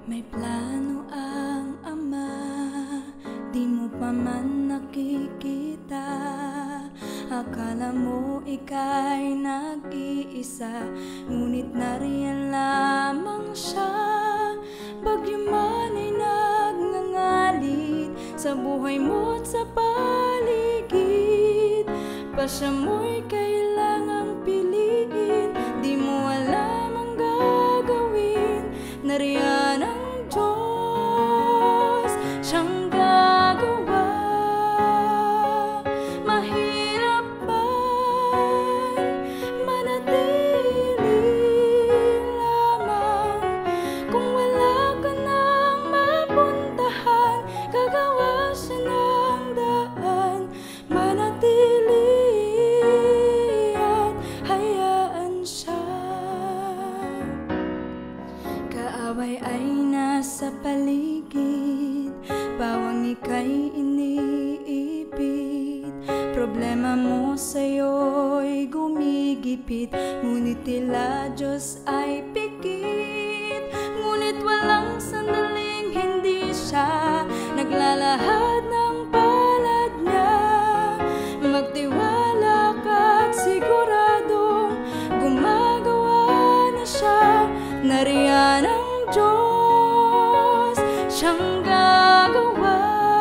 May plano ang Ama, di mo pa man nakikita. Akala mo ika'y nag-iisa, ngunit nariyan lamang siya. Bagyo man ay nagngangalit sa buhay mo't sa paligid. Pasya mo'y kailangang piliin, di mo alam ang gagawin. Nariyan ang Diyos, siyang gagawa. Mahirap man manatili lamang, kung wala ka nang mapuntahan, gagawa siya ng daan. Manatili at hayaan siya. Kaaway ay nasa paligid, bawang ika'y iniipit. Problema mo sa'yo'y gumigipit, ngunit tila Diyos ay pikit. Ngunit walang sandaling hindi siya naglalahad ng palad niya. Magtiwala ka't siguradong gumagawa na siya. Nariyan ang Diyos, siyang gagawa.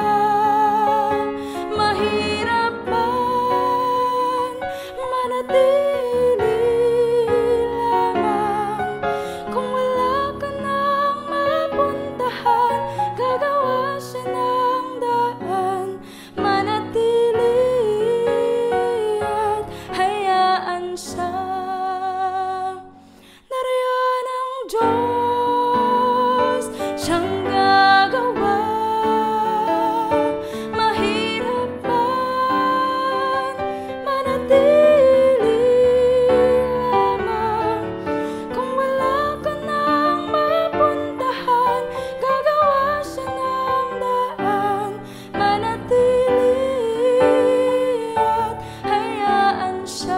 Mahirap man manatili lamang, kung wala ka nang mapuntahan, gagawa siya ng daan. Manatili at hayaan siya. Nariyan ang Diyos, siyang gagawa. Mahirap man manatili lamang, kung wala ka nang mapuntahan, gagawa siya ng daan. Manatili at hayaan siya.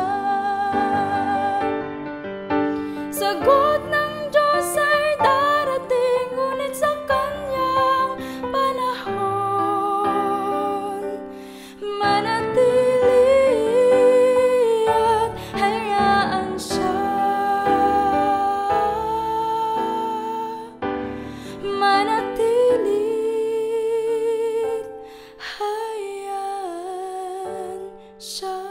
Sagot ng Diyos ay darating, ngunit sa kanyang panahon. Manatili at hayaan siya. Manatili at hayaan siya.